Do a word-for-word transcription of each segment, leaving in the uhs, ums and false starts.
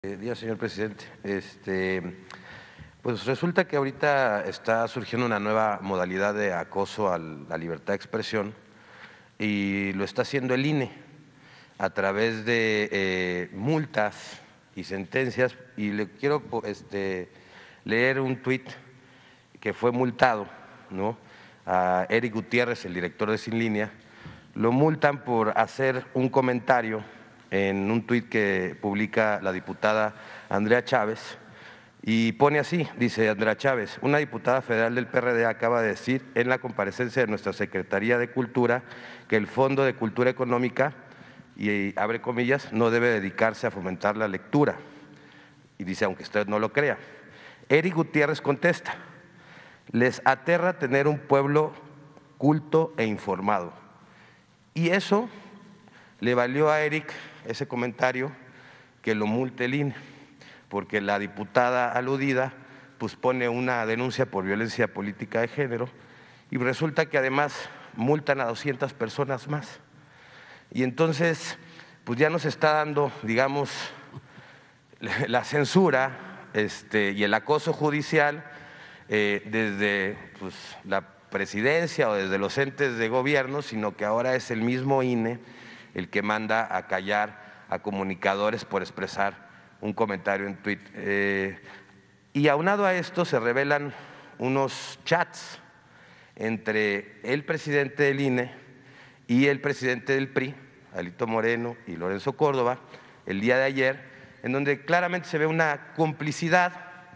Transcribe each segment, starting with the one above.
Buenos días, señor presidente. Este, pues resulta que ahorita está surgiendo una nueva modalidad de acoso a la libertad de expresión y lo está haciendo el I N E a través de eh, multas y sentencias. Y le quiero este, leer un tuit que fue multado, ¿no? A Eric Gutiérrez, el director de Sin Línea, lo multan por hacer un comentario en un tuit que publica la diputada Andrea Chávez y pone así, dice Andrea Chávez: una diputada federal del P R D acaba de decir en la comparecencia de nuestra Secretaría de Cultura que el Fondo de Cultura Económica, y abre comillas, no debe dedicarse a fomentar la lectura. Y dice, aunque usted no lo crea. Eric Gutiérrez contesta: les aterra tener un pueblo culto e informado. Y eso le valió a Eric, ese comentario, que lo multe el I N E, porque la diputada aludida pues pone una denuncia por violencia política de género y resulta que además multan a doscientas personas más. Y entonces pues ya nos está dando, digamos, la censura este, y el acoso judicial eh, desde pues, la presidencia o desde los entes de gobierno, sino que ahora es el mismo I N E el que manda a callar a comunicadores por expresar un comentario en tuit. Eh, y aunado a esto se revelan unos chats entre el presidente del I N E y el presidente del P R I, Alito Moreno y Lorenzo Córdoba, el día de ayer, en donde claramente se ve una complicidad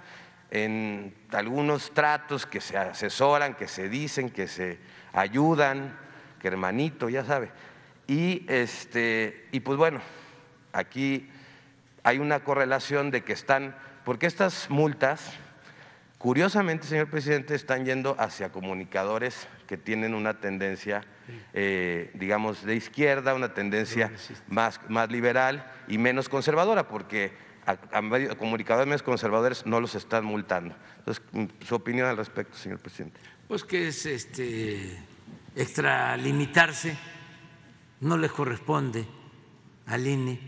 en algunos tratos que se asesoran, que se dicen, que se ayudan, que hermanito, ya sabe. Y, este, y pues bueno, aquí hay una correlación de que están, porque estas multas, curiosamente, señor presidente, están yendo hacia comunicadores que tienen una tendencia, eh, digamos, de izquierda, una tendencia más, más liberal y menos conservadora, porque a, a, a comunicadores menos conservadores no los están multando. Entonces, su opinión al respecto, señor presidente. Pues que es este, extralimitarse, no les corresponde al I N E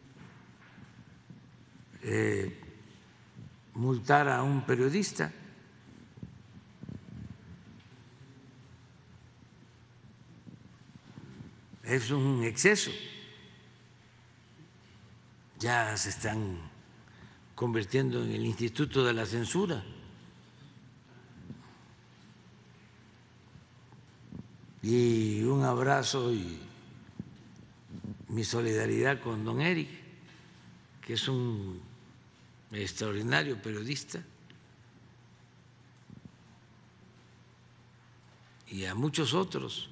eh, multar a un periodista. Es un exceso. Ya se están convirtiendo en el Instituto de la Censura. Y un abrazo y mi solidaridad con don Eric, que es un extraordinario periodista, y a muchos otros,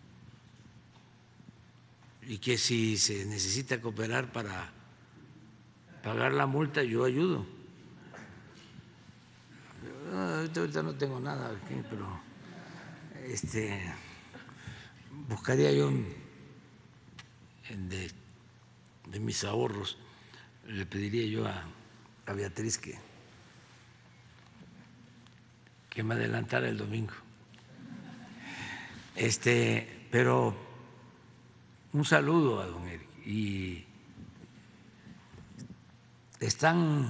y que si se necesita cooperar para pagar la multa, yo ayudo. Ahorita no tengo nada aquí, pero este, buscaría yo de, de mis ahorros, le pediría yo a, a Beatriz que, que me adelantara el domingo. Este, pero un saludo a don Eric. Y están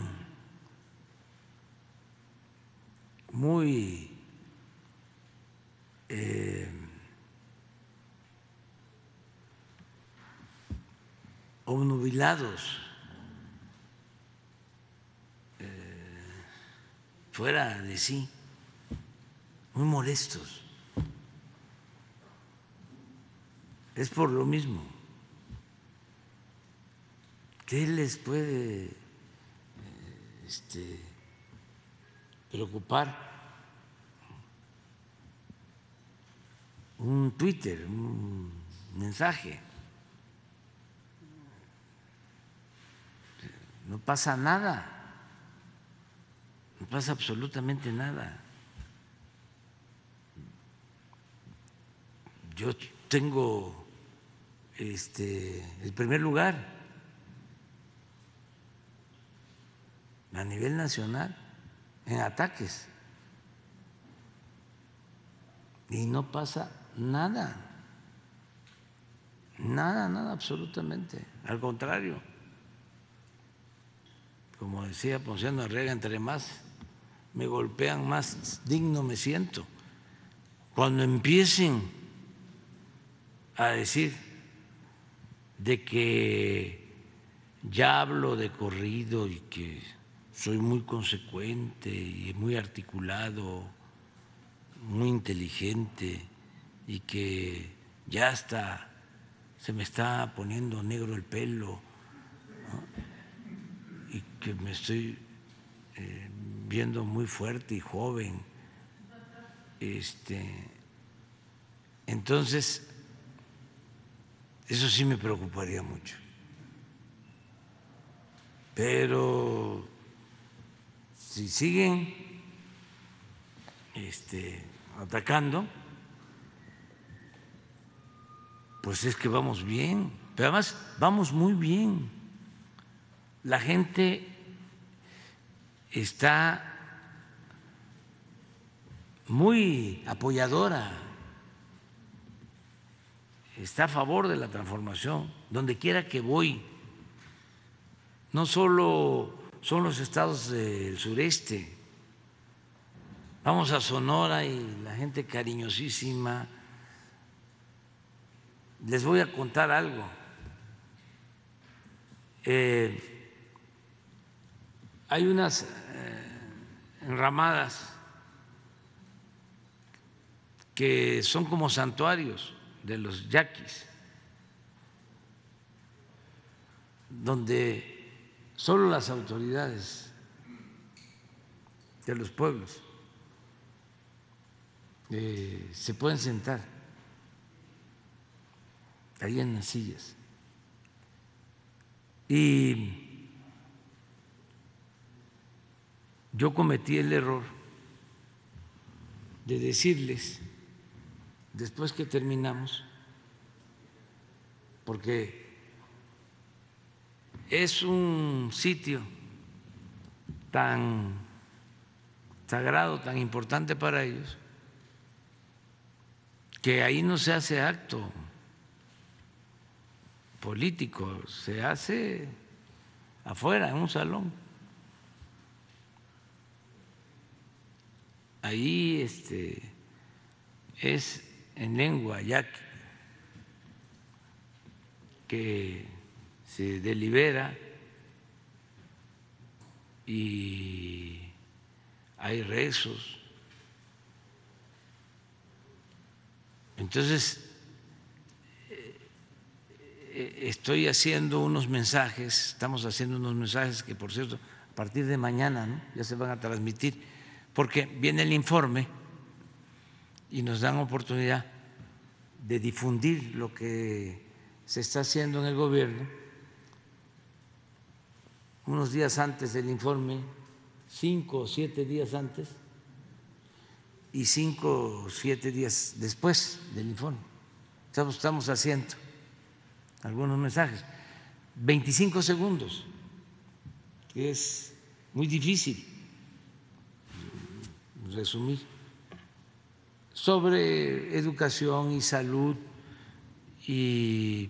muy eh, obnubilados, eh, fuera de sí, muy molestos. Es por lo mismo. ¿Qué les puede este, preocupar? Un Twitter, un mensaje. No pasa nada, no pasa absolutamente nada. Yo tengo este, el primer lugar a nivel nacional en ataques y no pasa nada, nada, nada absolutamente, al contrario. decía Ponciano Arriaga, entre más me golpean, más digno me siento. Cuando empiecen a decir de que ya hablo de corrido y que soy muy consecuente y muy articulado, muy inteligente y que ya hasta se me está poniendo negro el pelo, ¿no? Y que me estoy eh, viendo muy fuerte y joven, este, entonces eso sí me preocuparía mucho. Pero si siguen este, atacando, pues es que vamos bien, pero además vamos muy bien. La gente está muy apoyadora, está a favor de la transformación, donde quiera que voy. No solo son los estados del sureste, vamos a Sonora y la gente cariñosísima. Les voy a contar algo. Eh, hay unas eh, enramadas que son como santuarios de los yaquis, donde solo las autoridades de los pueblos eh, se pueden sentar ahí en las sillas. Y yo cometí el error de decirles, después que terminamos, porque es un sitio tan sagrado, tan importante para ellos, que ahí no se hace acto político, se hace afuera, en un salón. Ahí este, es en lengua yaqui que se delibera y hay rezos. Entonces, estoy haciendo unos mensajes, estamos haciendo unos mensajes que, por cierto, a partir de mañana, ¿no?, ya se van a transmitir, porque viene el informe y nos dan oportunidad de difundir lo que se está haciendo en el gobierno. Unos días antes del informe, cinco o siete días antes, y cinco o siete días después del informe. Estamos, estamos haciendo algunos mensajes, veinticinco segundos, que es muy difícil resumir, sobre educación y salud y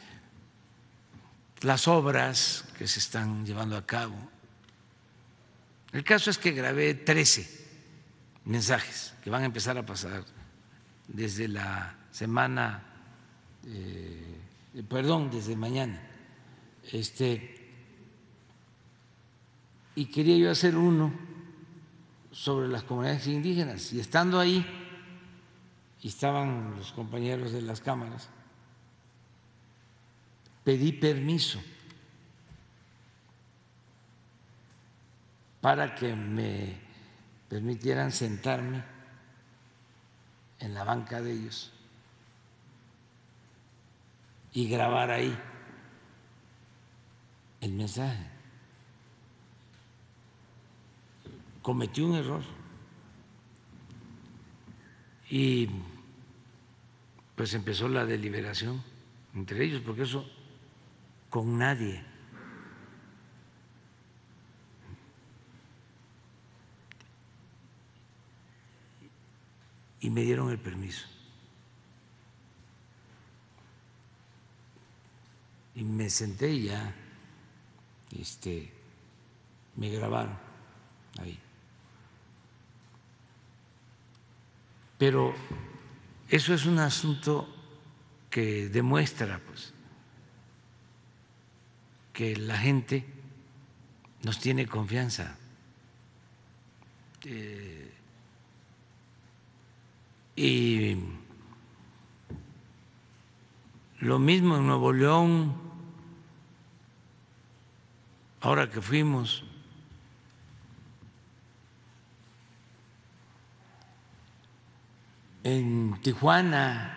las obras que se están llevando a cabo. El caso es que grabé trece mensajes que van a empezar a pasar desde la semana, eh, perdón, desde mañana. Este, y quería yo hacer uno sobre las comunidades indígenas, y estando ahí, y estaban los compañeros de las cámaras, pedí permiso para que me permitieran sentarme en la banca de ellos y grabar ahí el mensaje. Cometí un error y pues empezó la deliberación entre ellos, porque eso con nadie. Y me dieron el permiso. Y me senté y ya este, me grabaron ahí. Pero eso es un asunto que demuestra, pues, que la gente nos tiene confianza. Eh, y lo mismo en Nuevo León, ahora que fuimos, en Tijuana,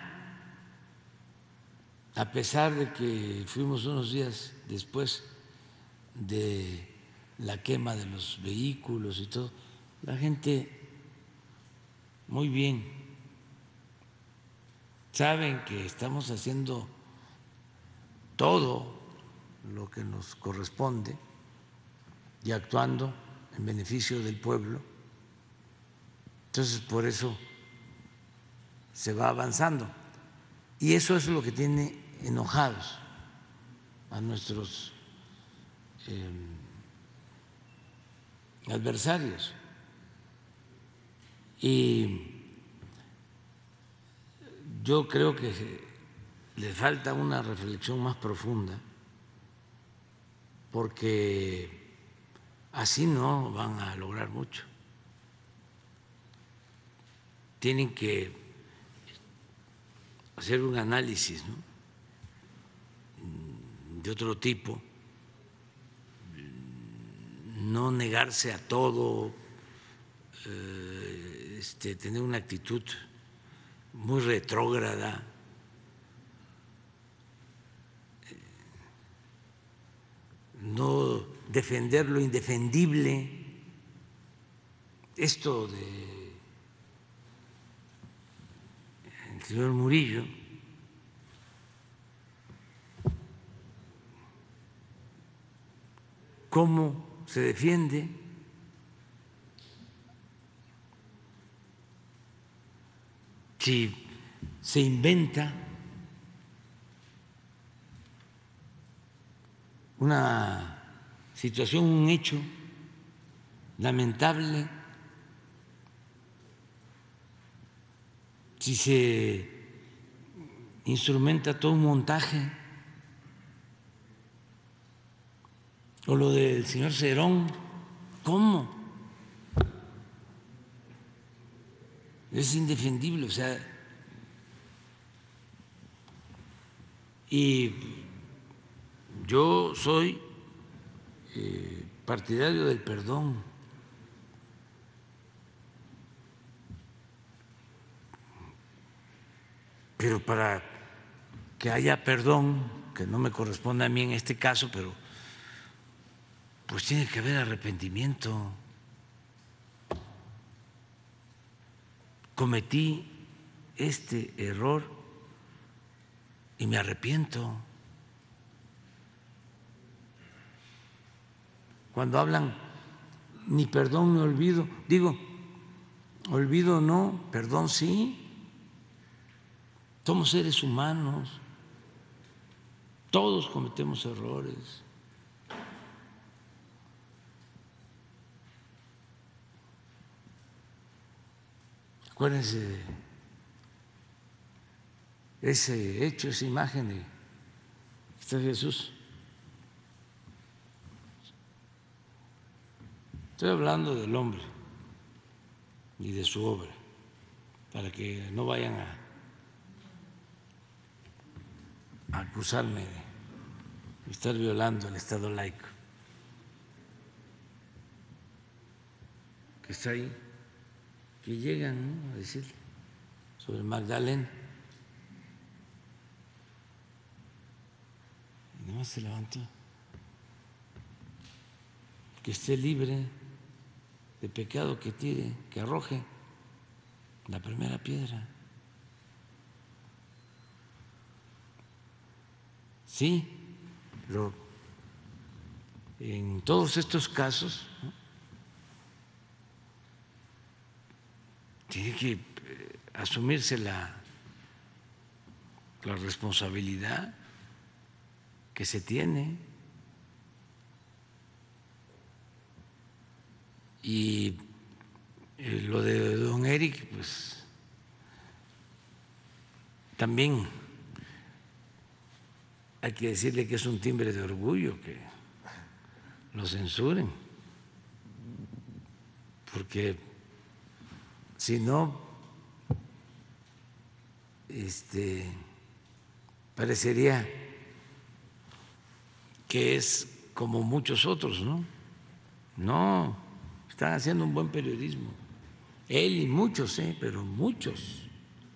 a pesar de que fuimos unos días después de la quema de los vehículos y todo, la gente muy bien, saben que estamos haciendo todo lo que nos corresponde y actuando en beneficio del pueblo. Entonces, por eso se va avanzando. Y eso es lo que tiene enojados a nuestros eh, adversarios. Y yo creo que le falta una reflexión más profunda, porque así no van a lograr mucho. Tienen que hacer un análisis, ¿no?, de otro tipo, no negarse a todo, eh, este, tener una actitud muy retrógrada, no defender lo indefendible. Esto de el señor Murillo cómo se defiende, si se inventa una situación, un hecho lamentable, si se instrumenta todo un montaje, o lo del señor Cerón, ¿cómo? Es indefendible, o sea, y yo soy eh, partidario del perdón, pero para que haya perdón, que no me corresponde a mí en este caso, pero pues tiene que haber arrepentimiento. Cometí este error y me arrepiento. Cuando hablan ni perdón ni olvido, digo, olvido no, perdón sí. Somos seres humanos, todos cometemos errores. Acuérdense de ese hecho, esa imagen de está Jesús. Estoy hablando del hombre y de su obra, para que no vayan a, a acusarme de estar violando el Estado laico, que está ahí, que llegan, ¿no?, a decir sobre Magdalena. Y nada más se levantó. Que esté libre de pecado, que tire, que arroje la primera piedra. Sí, pero en todos estos casos, ¿no?, tiene que asumirse la, la responsabilidad que se tiene. Y eh, lo de don Eric, pues también hay que decirle que es un timbre de orgullo que lo censuren, porque si no, este, parecería que es como muchos otros, ¿no? No, están haciendo un buen periodismo. Él y muchos, ¿eh? Pero muchos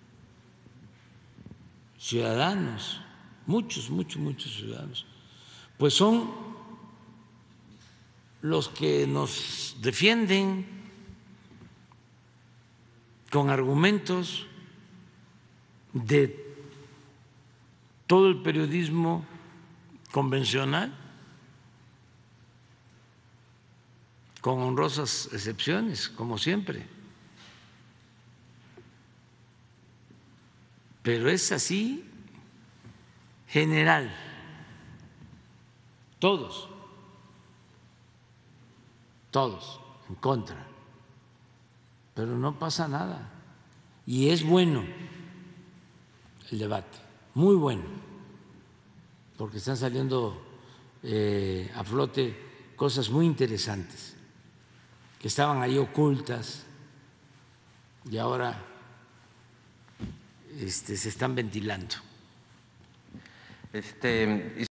ciudadanos, muchos, muchos, muchos ciudadanos, pues son los que nos defienden con argumentos de todo el periodismo convencional, con honrosas excepciones, como siempre. Pero es así general, todos, todos en contra, pero no pasa nada. Y es bueno el debate, muy bueno, porque están saliendo eh, a flote cosas muy interesantes que estaban ahí ocultas y ahora este, se están ventilando. Este,